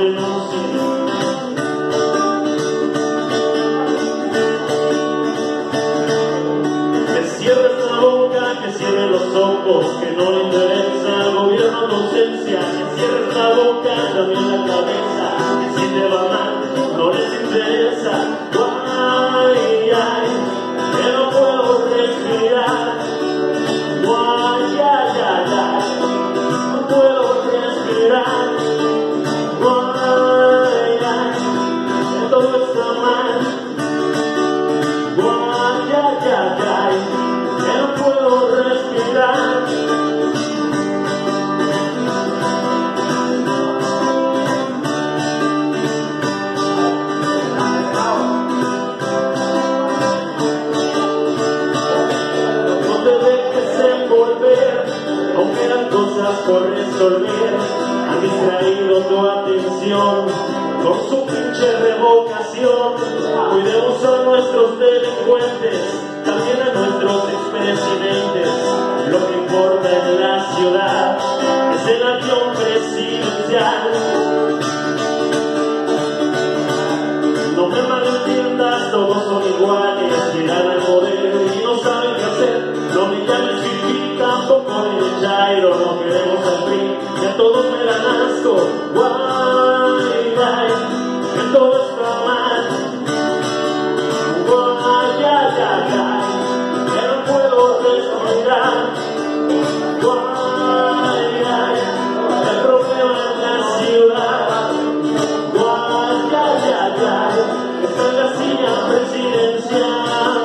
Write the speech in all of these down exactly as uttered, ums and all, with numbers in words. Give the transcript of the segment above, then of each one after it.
renuncie. Que cierres la boca, que cierre los ojos, que no le interesa al gobierno tu ausencia. Que cierres la boca, también la cabeza, que si te va mal, no les interesa. Ay, ay, que no puedo respirar. Ay, ay, ay, ay, no puedo respirar. Ay, ay, que todo está mal. Ay, ay, ay, ay, que no puedo respirar. Aún quedan cosas por resolver. Han distraído tu atención con su pinche revocación. Cuidemos a nuestros delincuentes, también a nuestros expresidentes. Lo que importa en la ciudad es el avión presidencial. No me malentiendas, todos son iguales. Llegan al poder y no saben qué hacer. No me llames Fifi, tampoco de Jairo. No queremos al P R I, que a todos me dan asco. Guay, guay, que todo está mal. Guay, ay, ay, ay, que no puedo respirar. Guay, ay, el problema en la ciudad. Guay, ay, ay, ay, está en la silla presidencial.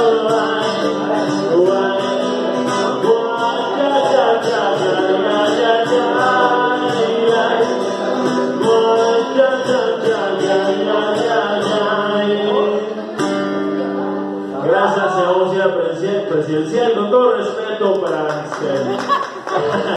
Guay, gracias, señor presidencial, con todo respeto para usted.